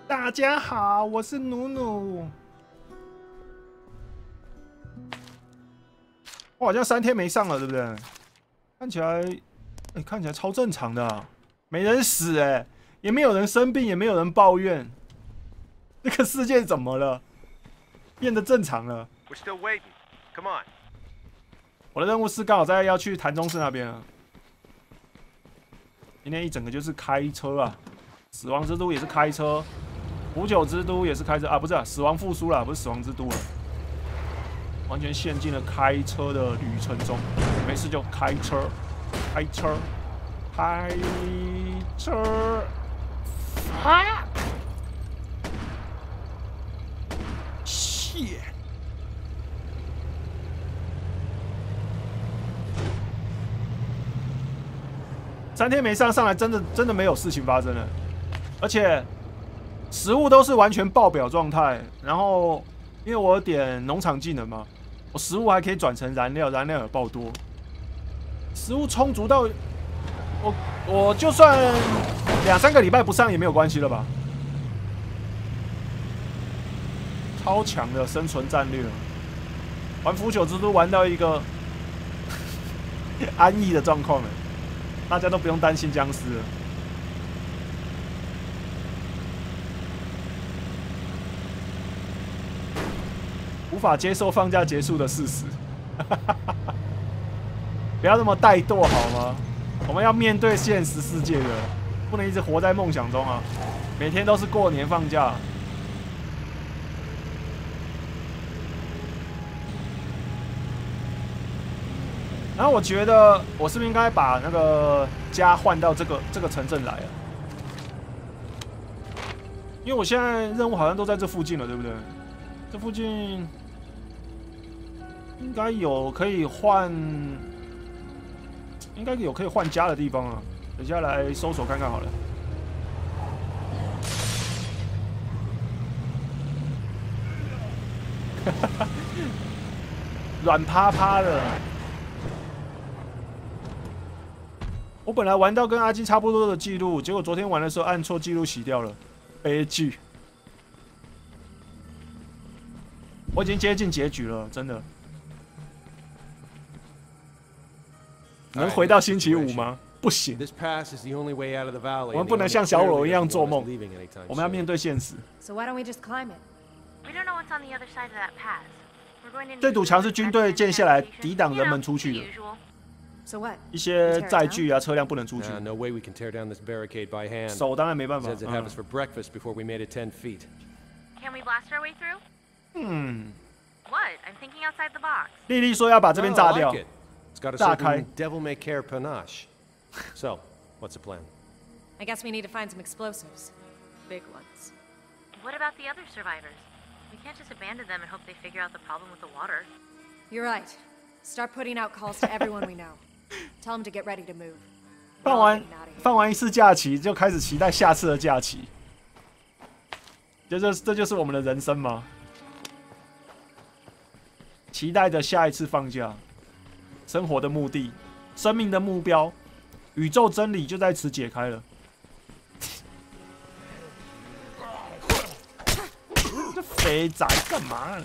大家好，我是努努。我好像3天没上了，对不对？看起来，看起来超正常的、啊，没人死也没有人生病，也没有人抱怨。这个世界怎么了？变得正常了。我的任务是刚好要去潭中市那边啊。今天一整个就是开车啊，死亡之都也是开车。腐朽之都也是开车啊，不是、啊、死亡复苏啦，不是死亡之都了，完全陷进了开车的旅程中。没事就开车，开车，开车。啊！切！3天没上来，真的没有事情发生了，而且。食物都是完全爆表状态，然后因为我有点农场技能嘛，我食物还可以转成燃料，燃料也爆多，食物充足到我就算2-3个礼拜不上也没有关系了吧？超强的生存战略，玩腐朽之都玩到一个安逸的状况了，大家都不用担心僵尸了。无法接受放假结束的事实，不要那么怠惰好吗？我们要面对现实世界的，不能一直活在梦想中啊！每天都是过年放假。然后我觉得，我是不是应该把那个家换到这个城镇来啊？因为我现在任务好像都在这附近了，对不对？这附近。应该有可以换，应该有可以换家的地方啊。等一下来搜索看看好了。软趴趴的。我本来玩到跟阿基差不多的记录，结果昨天玩的时候按错记录洗掉了，悲剧。我已经接近结局了，真的。能回到星期五吗？不行。我们不能像小丑一样做梦，我们要面对现实。这堵墙是军队建下来抵挡人们出去的。一些载具啊、车辆不能出去。手当然没办法。莉莉说要把这边炸掉。炸开。 Devil may care panache. So, what's the plan? I guess we need to find some explosives. Big ones. What about the other survivors? We can't just abandon them and hope they figure out the problem with the water. You're right. Start putting out calls to everyone we know. Tell them to get ready to move. 放完一次假期，就开始期待下次的假期。这就是我们的人生吗？期待着下一次放假。生活的目的，生命的目标，宇宙真理就在此解开了。这肥宅干嘛？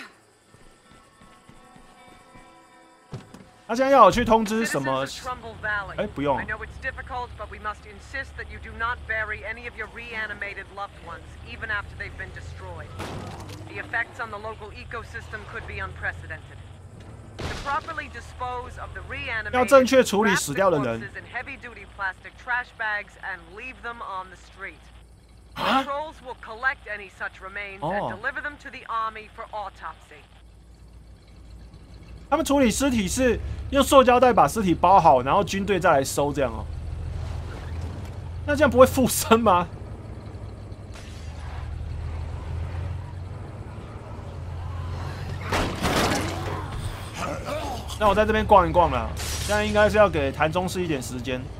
他现在要我去通知什么？哎，不用。要正确处理死掉的人。啊？他们处理尸体是用塑胶袋把尸体包好，然后军队再来收，这样哦。那这样不会附身吗？那我在这边逛一逛啦，现在应该是要给潭中市一点时间。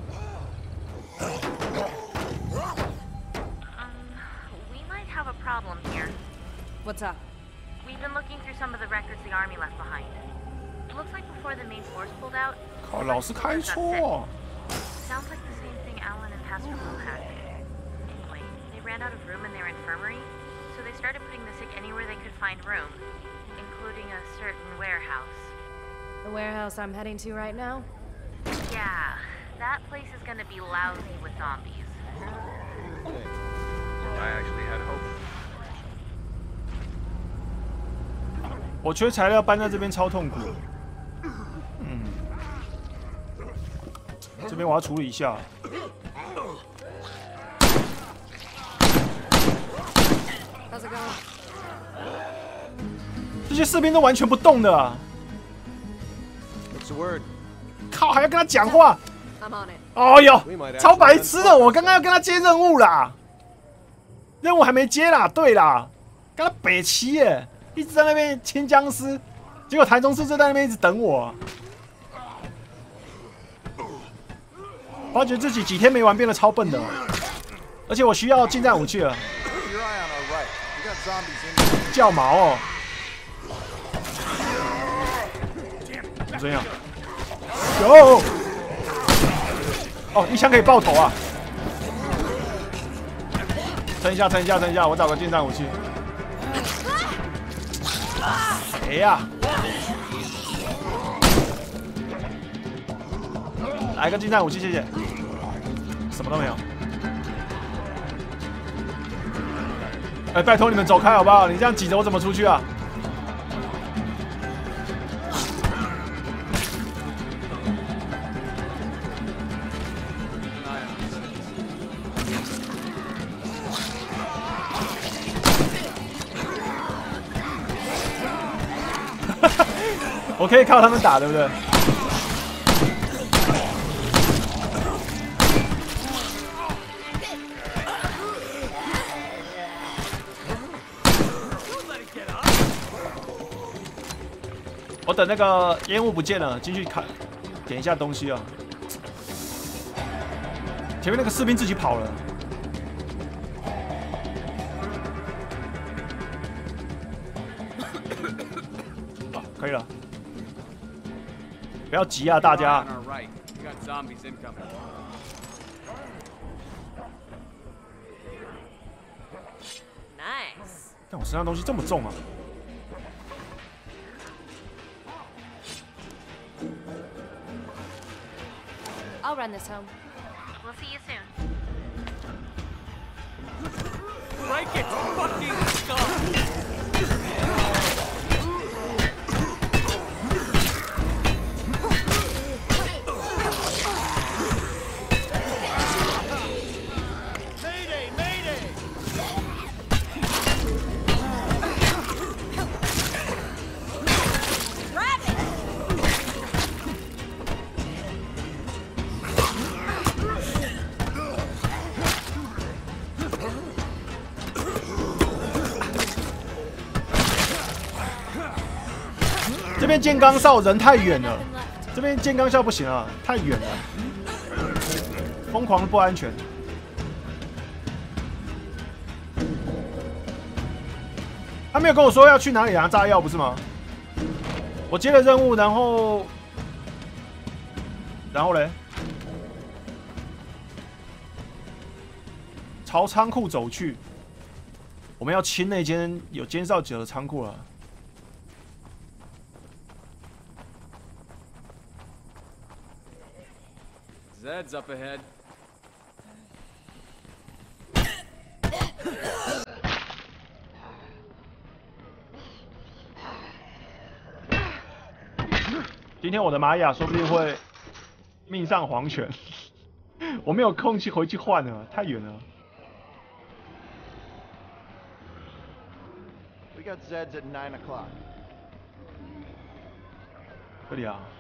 We might have a problem here. What's up? We've been looking through some of the records the army left behind. It looks like before the main force pulled out. 靠，老是开错。 Sounds like the same thing Alan and Pastor Will had. Anyway, they ran ran out of room in their infirmary, so they started putting the sick anywhere they could find room, including a certain warehouse. The warehouse I'm heading to right now? Yeah, that place is gonna be lousy with zombies. I actually had hope. 我缺材料搬在这边超痛苦。这边我要处理一下。 How's it going? 这些士兵都完全不动的啊！ What's the word? 靠，还要跟他讲话。 I'm on it. 哦哟，超白痴的！我刚刚要跟他接任务啦，任务还没接啦。对啦，跟他北齐耶，一直在那边清僵尸，结果台中市就在那边一直等我。发觉自己几天没玩变得超笨的，而且我需要近战武器了。叫毛哦！怎样？有。哦，一枪可以爆头啊！撑一下，撑一下，撑一下，我找个近战武器。谁呀？来个近战武器，谢谢。什么都没有。哎，拜托你们走开好不好？你这样挤着我怎么出去啊？我可以靠他们打，对不对？我等那个烟雾不见了，进去看，点一下东西啊。前面那个士兵自己跑了。啊，可以了。不要急啊，大家。 Nice. 但我身上东西这么重啊！ I'll run this home. We'll see you soon. Break it! Fucking stop! Mayday! Mayday! 这边剑钢哨人太远了，这边剑钢哨不行啊，太远了，疯狂的不安全。他没有跟我说要去哪里拿炸药，不是吗？我接了任务，然后嘞，朝仓库走去。我们要清那间有监哨者的仓库了。 Zed's up ahead. 今天我的玛雅说不定会命丧黄泉，我没有空去回去换了，太远了。 We got Zeds at 9 o'clock. 这里啊，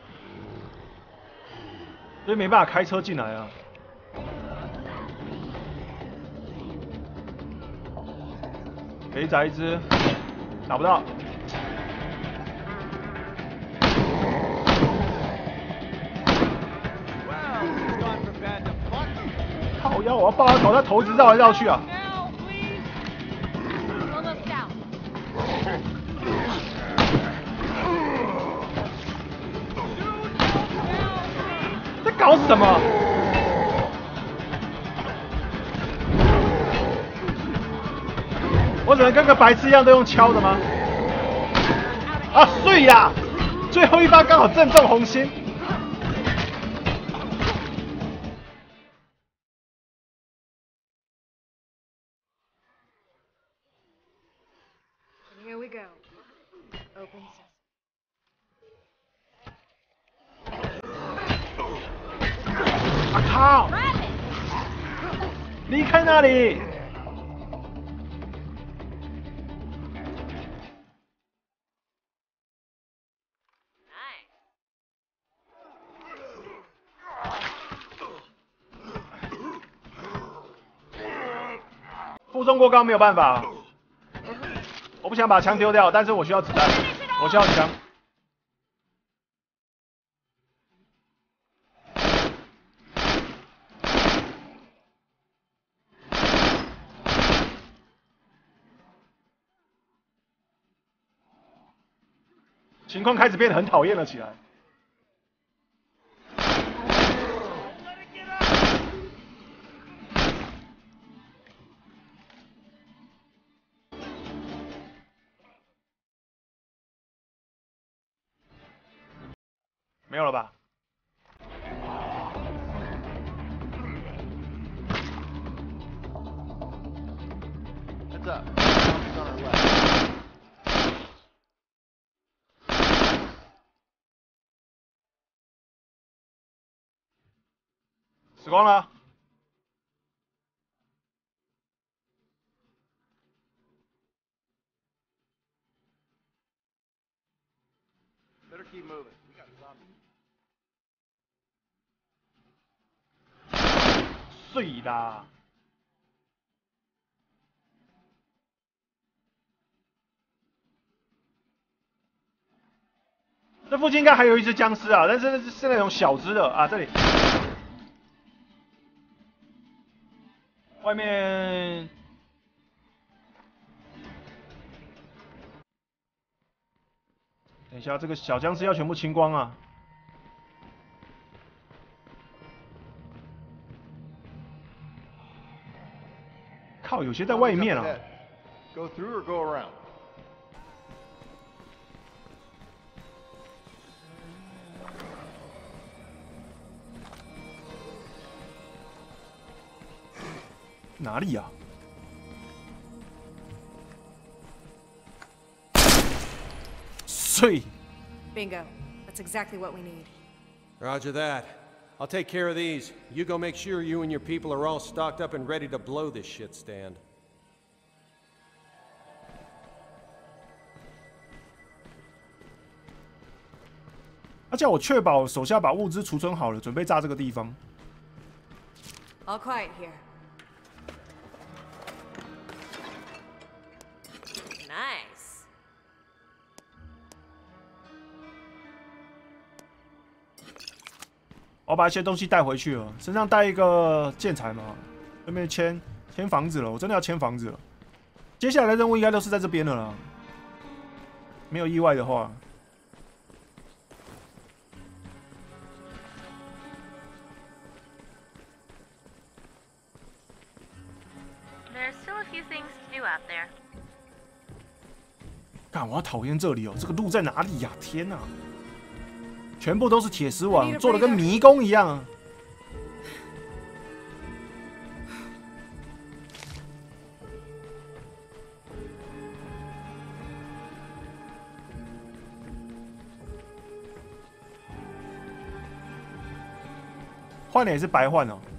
所以没办法开车进来啊。肥宅一只，打不到。靠腰，我要抱他头，他头一直绕来绕去啊。 在搞什么？ 我只能跟个白痴一样都用敲的吗？啊，碎呀！最后一发刚好正中红心。 And here we go. Open sesame. 啊靠！离开那里！负重过高没有办法，我不想把枪丢掉，但是我需要子弹，我需要枪。情况开始变得很讨厌了起来。没有了吧？ Heads up. Zombies on our left. 死光了。 Better keep moving. We got zombies. 碎啦！这附近应该还有一只僵尸啊，但是是那种小只的啊，这里。外面。 等一下，这个小僵尸要全部清光啊！靠，有些在外面啊。 Go through or go around? 哪里呀、啊？ Bingo. That's exactly what we need. Roger that. I'll take care of these. You go make sure you and your people are all stocked up and ready to blow this shit stand. 他叫我确保手下把物资储存好了，准备炸这个地方。 All quiet here. Nice. 我把一些东西带回去了，身上带一个建材嘛，顺便迁房子了。我真的要迁房子了。接下来的任务应该都是在这边的了，没有意外的话。 There's still a few things to do out there. 干，我好讨厌这里哦！这个路在哪里呀、天哪！全部都是铁丝网，做的跟迷宫一样啊！换的也是白换哦，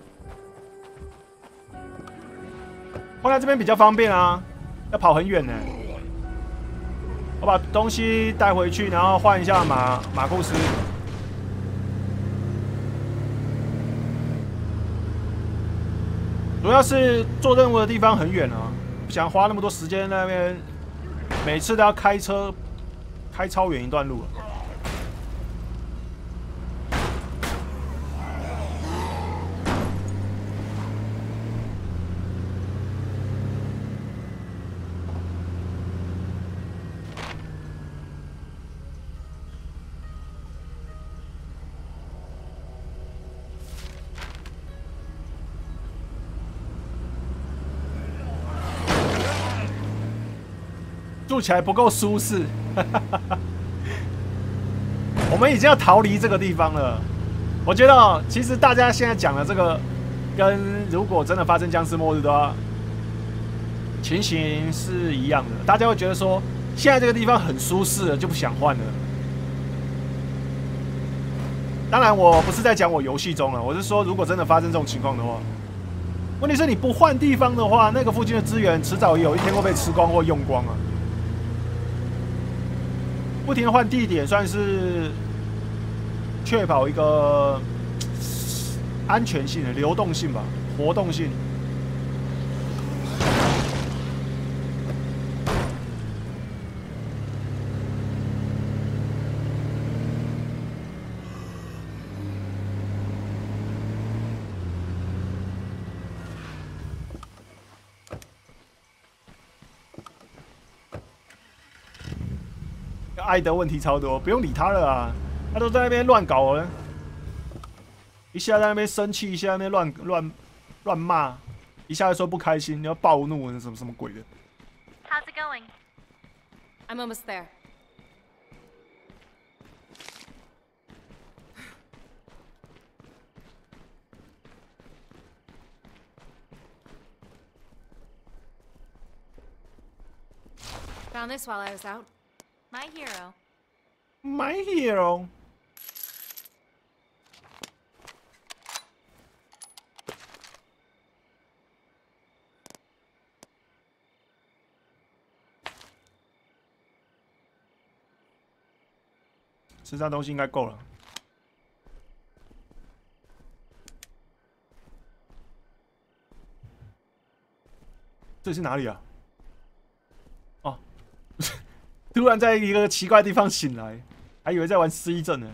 换在这边比较方便啊，要跑很远呢。 我把东西带回去，然后换一下马库斯。主要是做任务的地方很远啊，不想花那么多时间在那边，每次都要开车开超远一段路了。 住起来不够舒适。我们已经要逃离这个地方了。我觉得其实大家现在讲的这个，跟如果真的发生僵尸末日的话，情形是一样的。大家会觉得说，现在这个地方很舒适了，就不想换了。当然，我不是在讲我游戏中了，我是说，如果真的发生这种情况的话，问题是你不换地方的话，那个附近的资源迟早有一天会被吃光或用光啊。不停的换地点，算是确保一个安全性的流动性吧，活动性。艾德问题超多，不用理他了啊，他都在那边乱搞了，一下在那边生气，一下在那边乱骂，一下说不开心，要暴怒，什么鬼的。 How's it going? I'm almost there. Found this while I was out. My hero. My hero. 身上东西应该够了。这是哪里啊？哦，突然在一个奇怪的地方醒来，还以为在玩失忆症呢。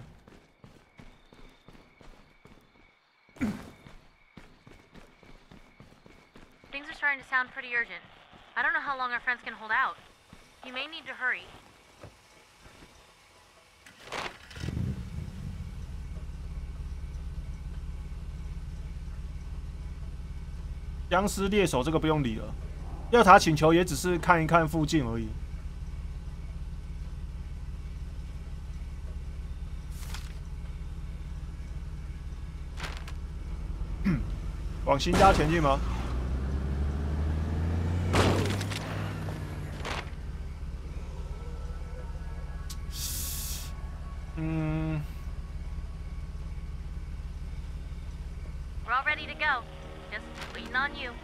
Things are starting to sound pretty urgent. I don't know how long our friends can hold out. You may need to hurry. 僵尸猎手这个不用理了，要塔请求也只是看一看附近而已。往新家前进吗？嗯。 We're all ready to go. Just waiting on you.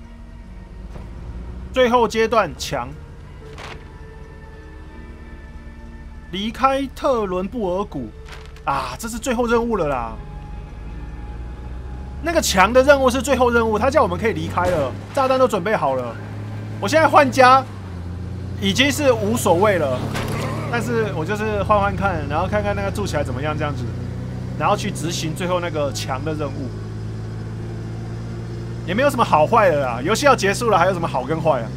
最后阶段强，离开特伦布尔谷啊，这是最后任务了啦。那个强的任务是最后任务，他叫我们可以离开了，炸弹都准备好了。我现在换家已经是无所谓了，但是我就是换换看，然后看看那个住起来怎么样这样子，然后去执行最后那个强的任务。 也没有什么好坏的啦，游戏要结束了，还有什么好跟坏啊？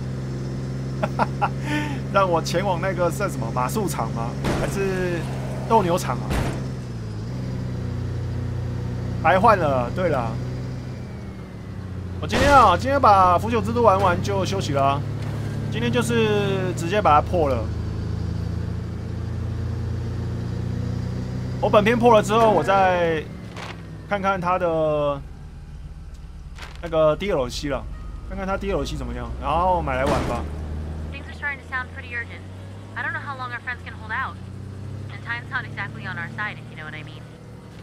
让我前往那个算什么马术场吗？还是斗牛场啊？白换了。对了，我今天把腐朽之都玩完就休息了啊。今天就是直接把它破了。我本片破了之后，我再看看它的。 那个 DLC 了，看看它 DLC 怎么样，然后买来玩吧。 Things are starting to sound pretty urgent. I don't know how long our friends can hold out. And time's not exactly on our side, if you know what I mean.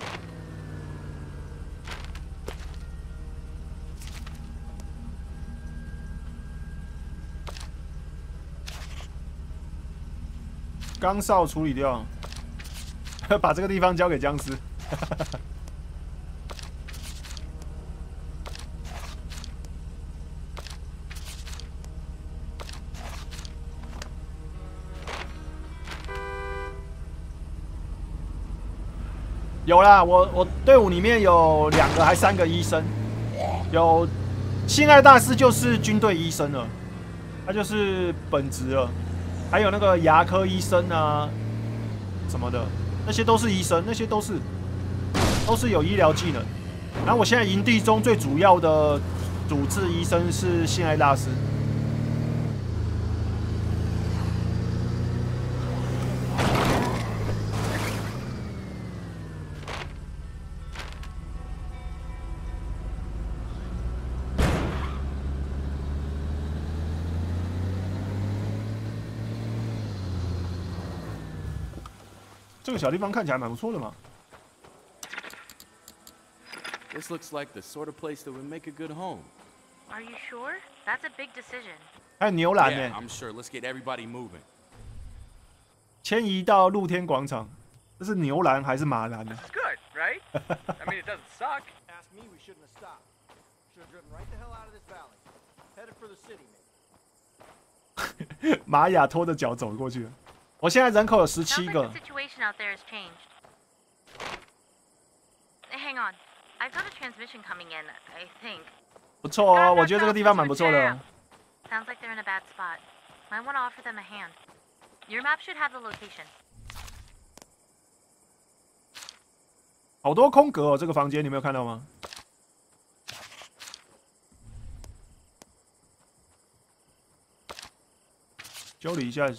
钢哨处理掉，把这个地方交给僵尸。有啦，我队伍里面有2个还3个医生，有性爱大师就是军队医生了，他就是本职了，还有那个牙科医生啊什么的，那些都是医生，那些都是有医疗技能。然后我现在营地中最主要的主治医生是性爱大师。 这个小地方看起来蛮不错的嘛。 This looks like the sort of place that would make a good home. Are you sure? That's a big decision. 还有牛栏 Yeah, 呢， I'm sure. Let's get everybody moving. 迁移到露天广场，这是牛栏还是马栏呢？ Good, right? I mean, it doesn't suck. Ask me, we shouldn't have stopped. Should have driven right the hell out of this valley. Headed for the city, maybe. 玛雅拖着脚走过去了。我现在人口有 Sounds 17 like 个 the，situation out there has changed. Hang on. I've got a transmission coming in, I think. 不错哦，我觉得这个地方蛮不错的哦。 Sounds like they're in a bad spot. Might want to offer them a hand. Your map should have the location. 好多空格哦，这个房间你没有看到吗？修理一下。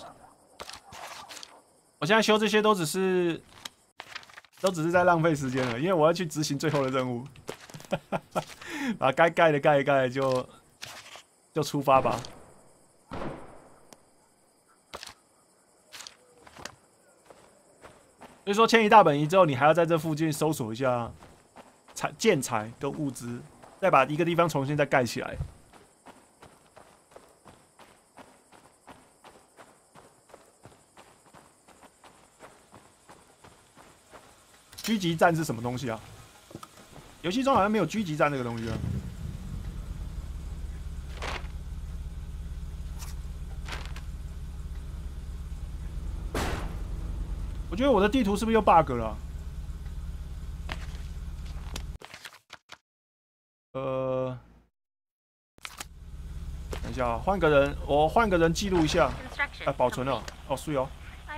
我现在修这些都只是在浪费时间了，因为我要去执行最后的任务。把该盖的盖一盖就出发吧。所以说迁移大本营之后，你还要在这附近搜索一下建材跟物资，再把一个地方重新再盖起来。狙击战是什么东西啊？游戏中好像没有狙击战这个东西啊。我觉得我的地图是不是又 bug 了啊？等一下，换个人，我换个人记录一下。哎，保存了，哦，是哦。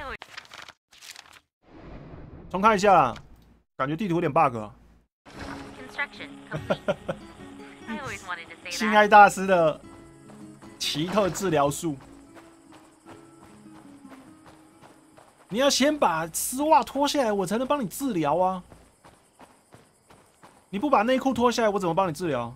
重看一下，感觉地图有点 bug 啊。性爱大师的奇特治疗术。你要先把丝袜脱下来，我才能帮你治疗啊！你不把内裤脱下来，我怎么帮你治疗？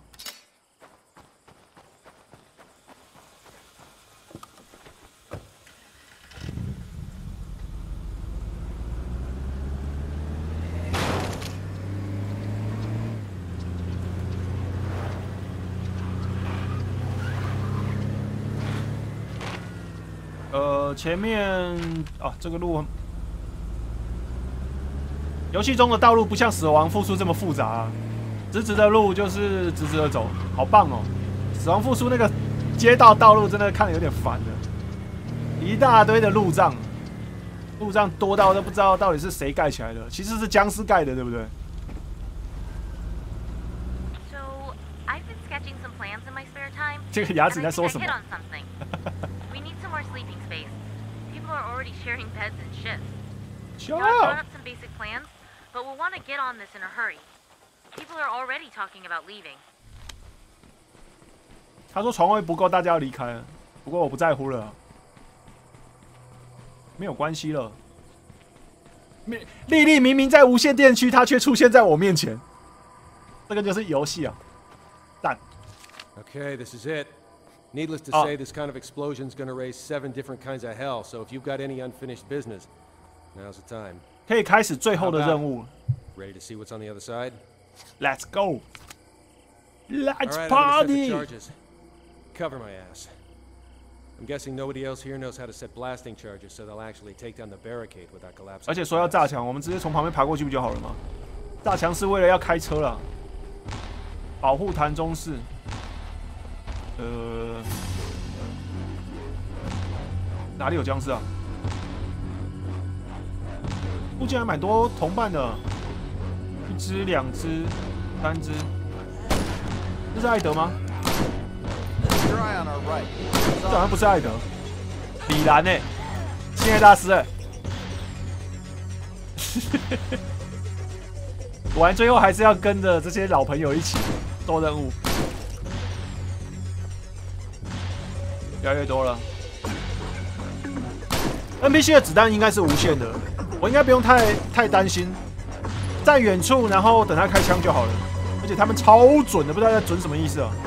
前面啊，这个路，游戏中的道路不像《死亡复苏》这么复杂啊，直直的路就是直直的走，好棒哦！《死亡复苏》那个街道道路真的看得有点烦了，一大堆的路障，路障多到都不知道到底是谁盖起来的，其实是僵尸盖的，对不对？ So I've been sketching some plans in my spare time. 这个牙齿 and 在 I 说 think 什 I 么 hit on something. We need some more sleeping space. People are already sharing beds and shifts. Shut Now, I've drawn up! up some basic plans, but we'll want to get on this in a hurry. People are already talking about leaving. 他说床位不够，大家要离开了。不过我不在乎了，没有关系了。莉莉明明在无线电区，她却出现在我面前。这个就是游戏啊，蛋。 Okay, this is it. Needless to Oh. say, this kind of explosion's gonna raise 7 different kinds of hell, so if you've got any unfinished business, now's the time. 可以开始最后的任务。 Ready to see what's on the other side? Let's go. All Let's right, I'm gonna set the party. charges. Cover my ass. I'm guessing nobody else here knows how to set blasting charges, so they'll actually take down the barricade without collapsing. 而且说要炸墙，我们直接从旁边爬过去不就好了吗？炸墙是为了要开车啦，保护潭中市。哪里有僵尸啊？附近还蛮多同伴的，一只、两只、三只。这是艾德吗？ Keep your eye on our right. 这好像不是艾德，李兰呢？性爱大师哎！果然最后还是要跟着这些老朋友一起做任务，越来越多了。NPC 的子弹应该是无限的，我应该不用太担心，在远处，然后等他开枪就好了。而且他们超准的，不知道在准什么意思啊！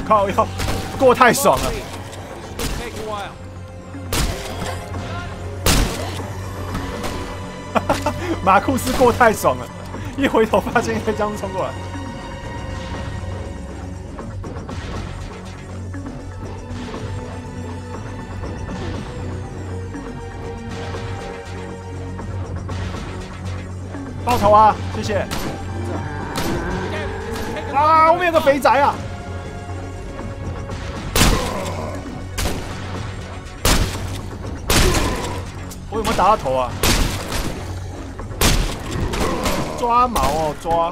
靠腰，过太爽了。 Take a while. 马库斯过太爽了，一回头发现一个这样冲过来。爆头啊！谢谢。啊，后面有个肥宅啊！我有没有打到头啊？抓毛哦，抓！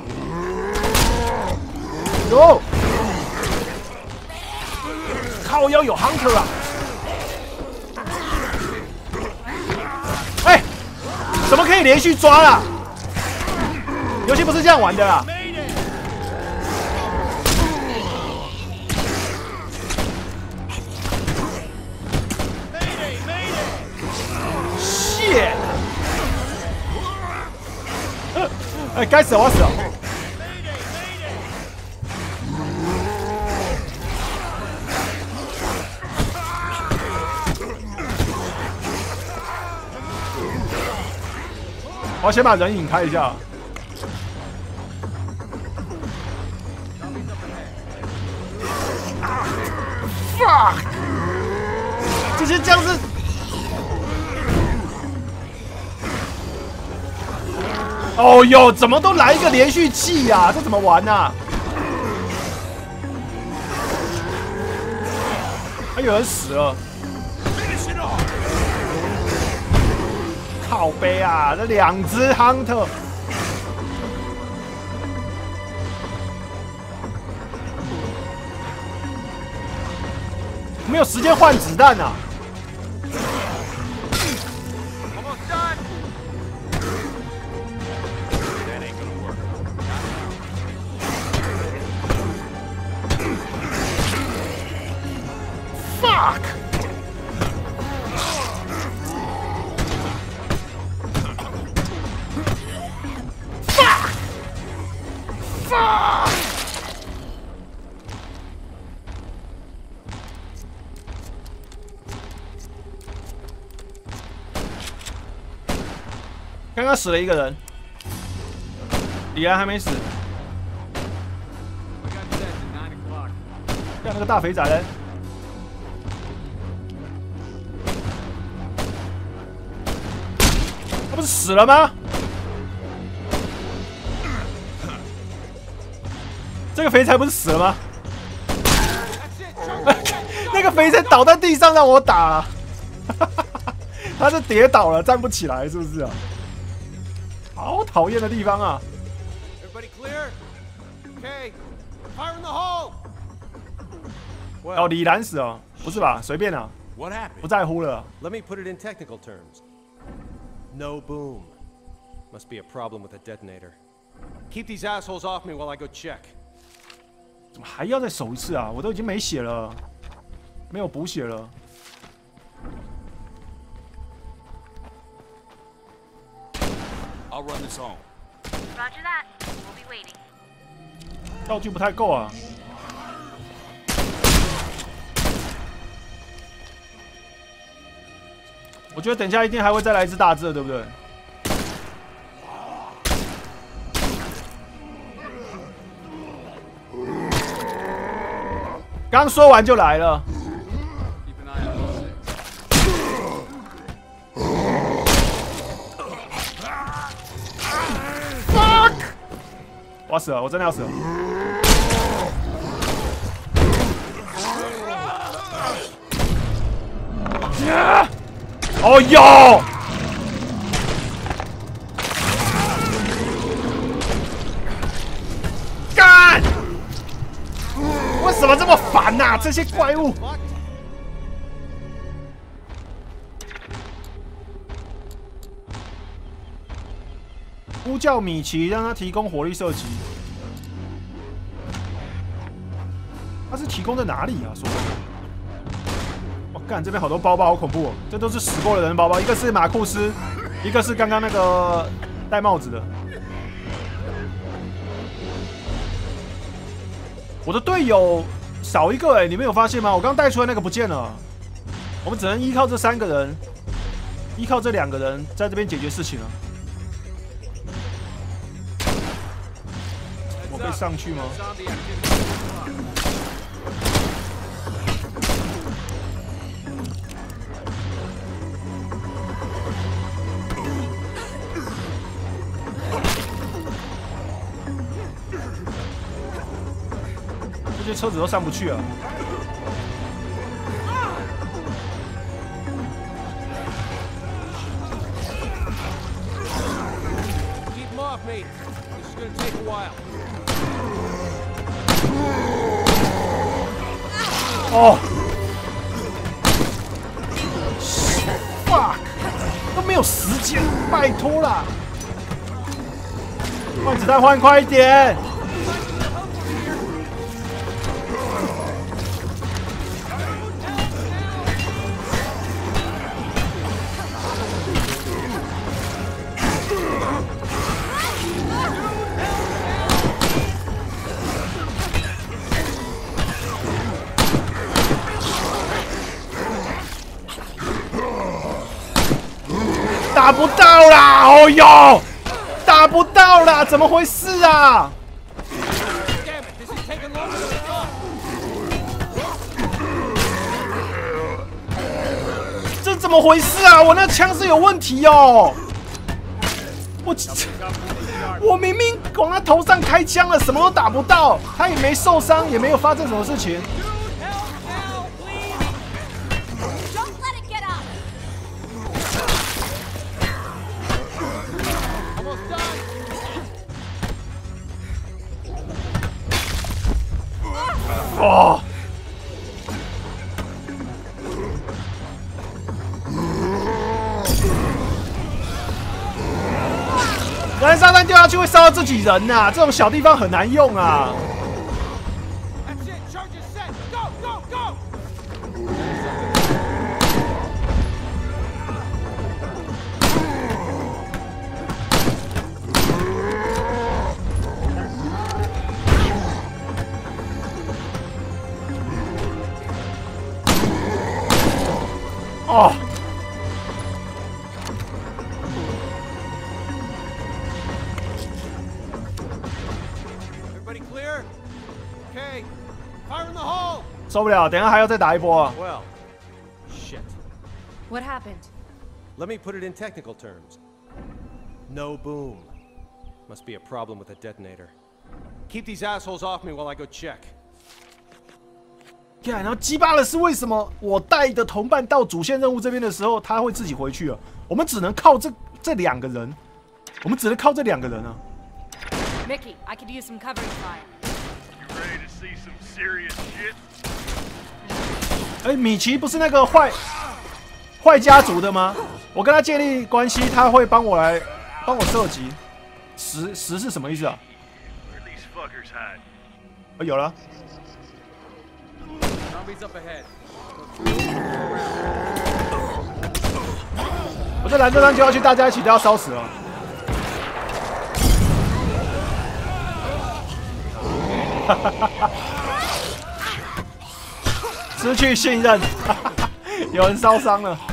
有，靠腰有 hunter 啊！哎，怎么可以连续抓啦？游戏不是这样玩的啦！shit！ 哎，该死，我要死了！我要先把人影开一下。fuck！ 这些僵尸。 哦哟，怎么都来一个连续器呀、啊？这怎么玩啊？还有人死了！靠背啊，这2只 hunter， 没有时间换子弹啊！ Fuck! Fuck! Fuck! 刚刚死了一个人，李安还没死。像那个大肥仔嘞？ 他不是死了吗？这个肥仔不是死了吗？那个肥仔倒在地上让我打、啊，他是跌倒了，站不起来，是不是啊？好讨厌的地方啊！ Everybody clear? Okay. Fire in the hole. 哦，李兰死哦，不是吧？随便啊， What 不 happened? 在乎了。 Let me put it in technical terms. No boom. Must be a problem with the detonator. Keep these assholes off me while I go check. 怎么还要再守一次啊？我都已经没血了，没有补血了。 I'll run this home. Roger that. We'll be waiting. 道具不太够啊。我觉得等一下一定还会再来一只大只的，对不对？刚说完就来了。 Keep an eye on those things. Fuck！ 我要死了，我真的要死了。哦哟！干！为什么这么烦呐、啊？这些怪物！呼叫米奇，让他提供火力射击。他是提供在哪里啊？说。 我干，这边好多包包，好恐怖哦！这都是死过的人的包包，一个是马库斯，一个是刚刚那个戴帽子的。我的队友少一个哎、你们有发现吗？我刚带出来那个不见了，我们只能依靠这3个人，依靠这2个人在这边解决事情了。我可以上去吗？ Zombie activity. 这些车子都上不去啊！ Keep them off me. This is gonna take a while. 哦 ，fuck， 都没有时间，拜托啦！换子弹换快一点！打不到啦！哦哟，打不到啦！怎么回事啊？ Damn it! This is taking longer than I thought. 这怎么回事啊？我那枪是有问题哦！我明明往他头上开枪了，什么都打不到，他也没受伤，也没有发生什么事情。 Don't let it get up! Almost done. 哦！燃烧弹掉下去会烧到自己人呐、这种小地方很难用啊。 That's it. Charges set. Go, go, go. 哦， Everybody clear? Okay. Fire in the hole. 受不了，等一下还要再打一波啊！ Well, shit. What happened? Let me put it in technical terms. No boom. Must be a problem with the detonator. Keep these assholes off me while I go check. 看，然后鸡巴的是为什么我带的同伴到主线任务这边的时候，他会自己回去啊？我们只能靠这2个人，我们只能靠这2个人啊！ Mickey, I could use some covering fire. Ready to see some serious shit? 哎，米奇不是那个坏家族的吗？我跟他建立关系，他会帮我射击。10是什么意思啊？ Where these fuckers hide? 有了。 Zombies up ahead. 我这蓝色弹丢下去，大家一起都要烧死了。失去信任，有人烧伤了。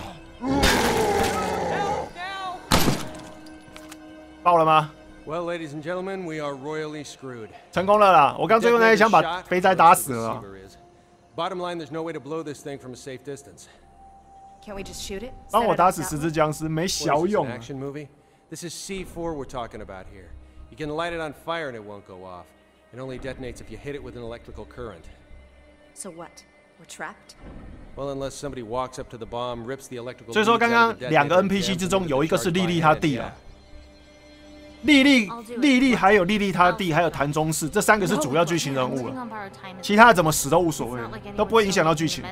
爆了吗？ Well, ladies and gentlemen, we are royally screwed. 成功了啦！我刚最后那一枪把肥仔打死了。 Bottom line, there's no way to blow this thing from a safe distance. Can't we just shoot it? 帮 Set 我 it 打 up 死 that 10 way? 只僵尸没 What is 小 this, 用 an 啊。 action movie? This is C4 we're talking about here. You can light it on fire and it won't go off. It only detonates if you hit it with an electrical current. So what? We're trapped? Well, unless somebody walks up to the bomb, rips the electrical. 所以说， leads 刚 out 刚 of the 2个 detonator, NPC jams 之 it 中 into 有一 the 个是 charge 莉 by 莉她 hand, 弟 yeah. 啊。莉莉还有莉莉她弟，还有谭宗士，这3个是主要剧情人物了。其他的怎么死都无所谓，都不会影响到剧情。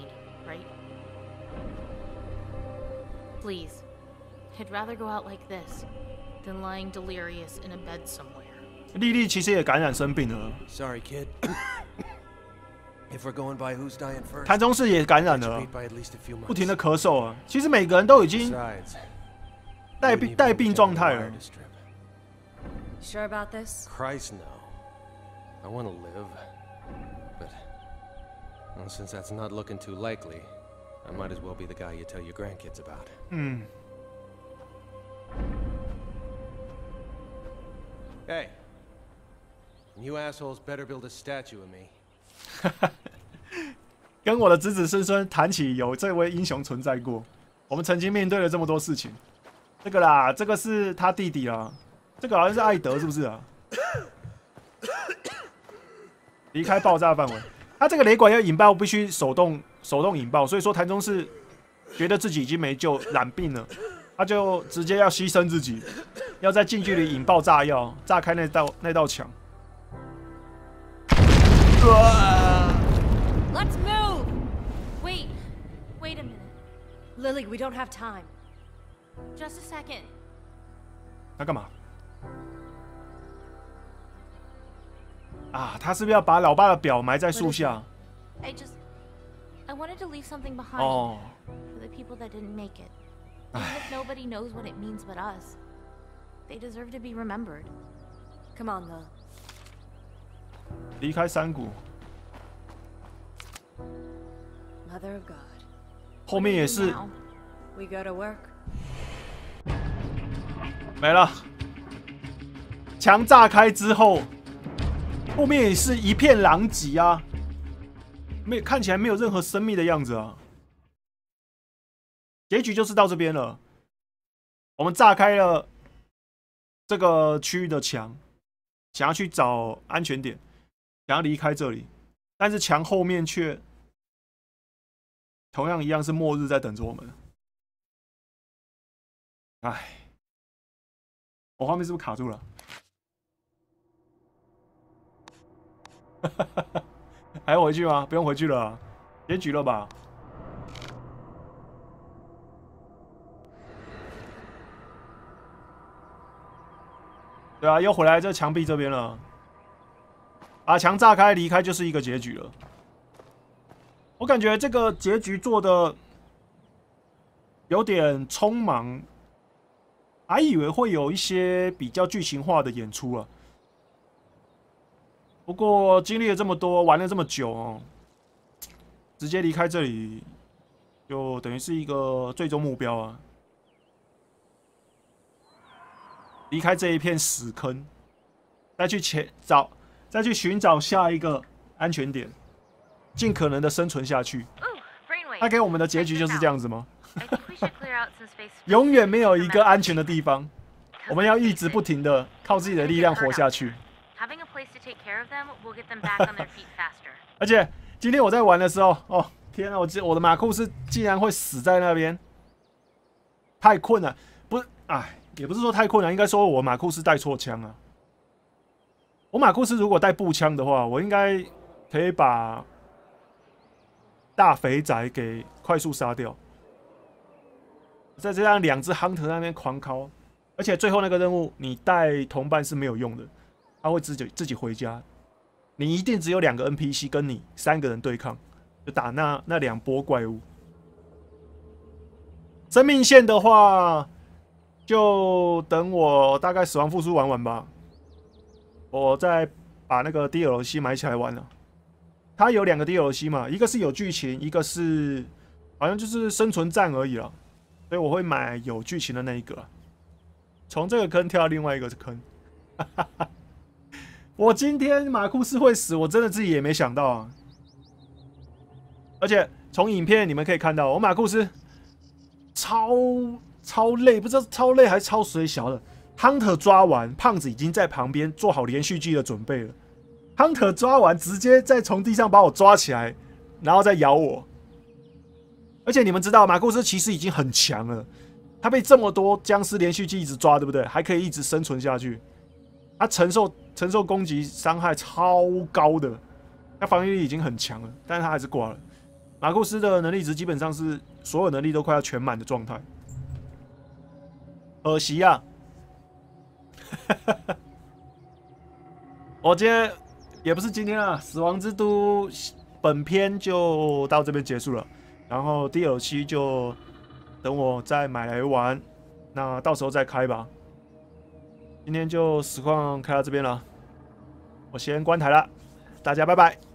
Please, I'd rather go out like this than lying delirious in a bed somewhere. 莉莉其实也感染生病了， Sorry, kid. If we're going by who's dying first, 谭宗士也感染了 beat，by at least a few 不停 months. 的咳嗽啊。其实每个人都已经 Besides, 带病状态了。 Sure about this? Christ no. I want to live, but Well, since that's not looking too likely, I might as well be the guy you tell your grandkids about. 嗯， Hey, you assholes better build a statue of me. 跟我的子子孙孙谈起有这位英雄存在过，我们曾经面对了这么多事情。这个啦，这个是他弟弟啦，这个好像是艾德，是不是啊？离开爆炸范围，他这个雷管要引爆，必须手动引爆，所以说谭宗是觉得自己已经没救，染病了，他就直接要牺牲自己，要在近距离引爆炸药，炸开那道墙。 Let's move! Wait a minute. Lily, we don't have time. Just a second. 他干嘛？啊，他是不是要把老爸的表埋在树下？ I wanted to leave something behind 哦， for the people that didn't make it. Even if nobody knows what it means but us, they deserve to be remembered. Come on, Lil. 离开山谷， Mother of God. 后面也是 Now, We go to work. 没了。墙炸开之后，后面也是一片狼藉啊，看起来没有任何生命的样子啊。结局就是到这边了，我们炸开了这个区域的墙，想要去找安全点，想要离开这里，但是墙后面却同样一样是末日在等着我们。唉，我画面是不是卡住了？还要回去吗？不用回去了啊，结局了吧？对啊，又回来这墙壁这边了。把墙炸开，离开就是一个结局了。我感觉这个结局做的有点匆忙，还以为会有一些比较剧情化的演出啊。不过经历了这么多，玩了这么久哦，直接离开这里，就等于是一个最终目标啊。离开这一片死坑，再去寻找下一个安全点，尽可能的生存下去。 ooh, brainwave. 他给我们的结局就是这样子吗？ I think we should clear out some space. 永远没有一个安全的地方，我们要一直不停的靠自己的力量活下去。 Having a place to take care of them will get them back on their feet faster. 而且今天我在玩的时候，哦天啊，我的马库斯竟然会死在那边，太困了。不是，哎，也不是说太困了，应该说我马库斯带错枪啊。我马库斯如果带步枪的话，我应该可以把大肥仔给快速杀掉。再这样两只 Hunter 在那边狂敲，而且最后那个任务你带同伴是没有用的，他会自己回家。你一定只有2个 NPC 跟你3个人对抗，就打那2波怪物。生命线的话，就等我大概死亡复苏玩完吧。我再把那个 DLC 买起来玩了。它有2个 DLC 嘛，一个是有剧情，一个是好像就是生存战而已啦。所以我会买有剧情的那一个。从这个坑跳到另外一个坑。我今天马库斯会死，我真的自己也没想到啊！而且从影片你们可以看到，我马库斯超累，不知道超累还是超水小的。Hunter 抓完，胖子已经在旁边做好连续剧的准备了。Hunter 抓完，直接再从地上把我抓起来，然后再咬我。而且你们知道，马库斯其实已经很强了，他被这么多僵尸连续剧一直抓，对不对？还可以一直生存下去。他承受攻击伤害超高的，他防御力已经很强了，但是他还是挂了。马库斯的能力值基本上是所有能力都快要全满的状态，可惜啊！我今天也不是今天啊，死亡之都本篇就到这边结束了，然后DLC就等我再买来玩，那到时候再开吧。今天就实况开到这边了，我先关台了，大家拜拜。